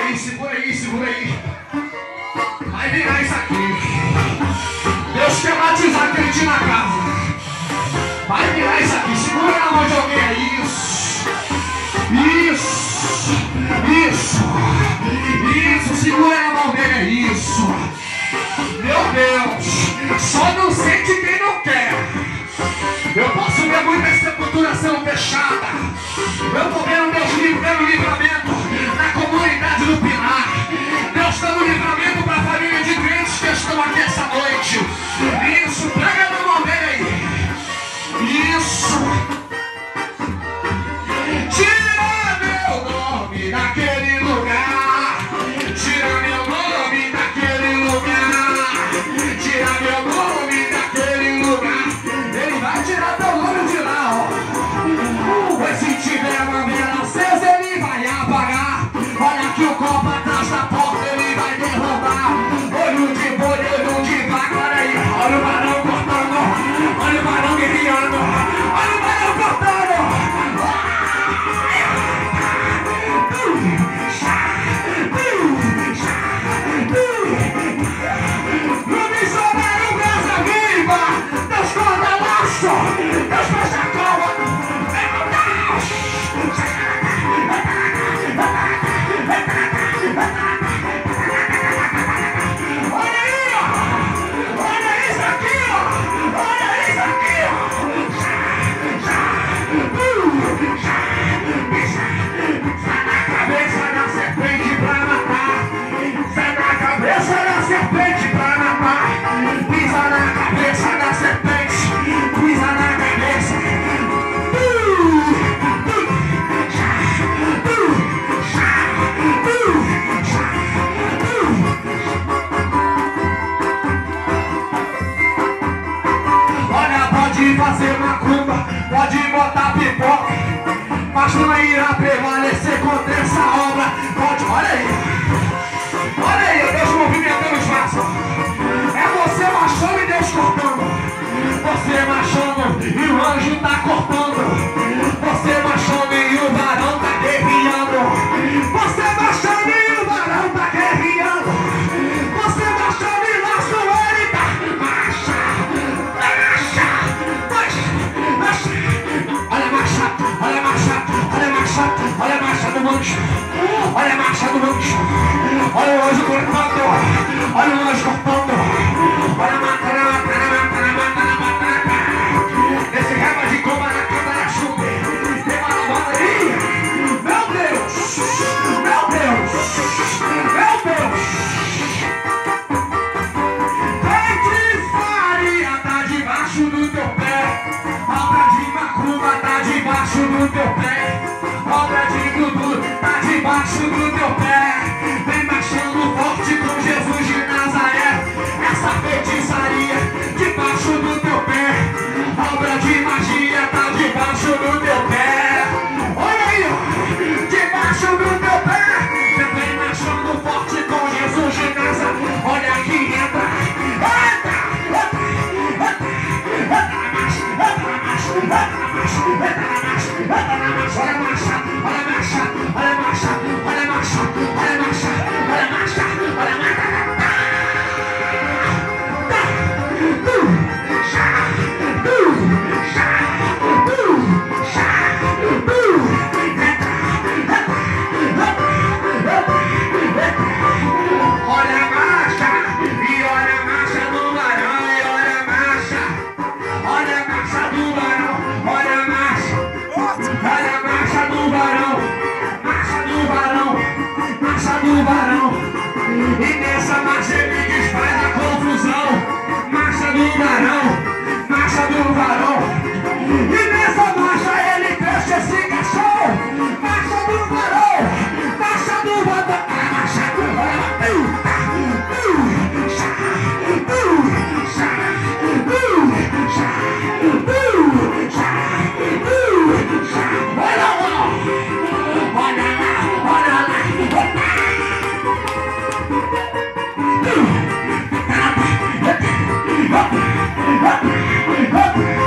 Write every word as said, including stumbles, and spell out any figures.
aí, segura aí, segura aí. Vai virar isso aqui. Deus quer batizar aquele dia na casa. Vai virar isso aqui. Segura na mão de alguém aí. Isso. Isso. Isso. Segura na mão dele. É isso. Meu Deus. Só não sente quem não quer. Eu posso ver muita sepultura sendo fechada. Eu estou vendo Deus vendo livramento na comunidade do Pilar. Deus dando livramento para a família de crentes que estão aqui essa noite. Isso, pega na mão dele aí. Isso. Tira meu nome daquele lugar. Tira meu nome daquele lugar. Tira meu nome daquele lugar. Ele vai tirar teu nome de lá, ó. Mas se tiver uma vela acesa, ele vai apagar. Olha aqui o copo atrás da porta, ele vai derrubar. Olho de boi, olho de vaca, olha aí. Olha o varão cortando. Olha o varão guerreando. Olha o varão cortando. O missionário brasa viva. Deus corta laço. Deus fecha a cova. Olha aí, ó. Olha isso aqui, ó. Olha isso aqui, ó. Sai na cabeça da serpente pra matar. Sai na cabeça da serpente pra matar. Pisa na cabeça da serpente. Pisa na cabeça. Olha, pode fazer macumba, pode botar pipoca, mas não irá prevalecer contra essa obra. Pode, olha aí, olha aí, Deus movimentando os vasos. É você marchando e Deus cortando. Você marchando e o anjo tá cortando. Você marchando e o varão tá guerreando. Você marchando e o varão tá guerreando. Você marchando e laço ele tá. Marcha, marcha, marcha, marcha. Olha a marcha, olha a marcha, olha a marcha, olha a marcha do anjo. Olha a marcha do anjo. Olha o anjo cortando. Olha o anjo cortando. Olha a mata, olha a mata, olha a mata, olha a mata, olha a mata. Esse reba de coma na cama da chuva. Tem uma lavada aí. Meu Deus. Meu Deus. Meu Deus. Feitiçaria tá debaixo do teu pé. Obra de macumba tá debaixo do teu pé. Obra de Dudu tá debaixo do teu pé. Vem marchando forte com Jesus de Nazaré. Essa feitiçaria debaixo do teu pé. Obra de magia tá debaixo do teu pé. Olha aí, ó. Debaixo do teu pé. Você vem marchando forte com Jesus de Nazaré. Olha aqui, entra. Entra, entra, entra. Entra na marcha, entra na marcha, entra na marcha, entra na marcha, entra na marcha. Olha a marcha, olha a marcha, olha a marcha, olha a marcha, olha a marcha, olha a marcha, olha a marcha. Olha a marcha, e olha a marcha do varão, e olha a marcha, olha a marcha do varão, olha a marcha, olha a marcha do varão, marcha do varão, marcha do varão, e nessa marcha ele desfaz a confusão, marcha do varão, marcha do varão, e nessa marcha ele fecha esse caixão, marcha do varão, marcha do varão, marcha do varão. Olha lá, olha lá, olha lá. Up, up, up, up.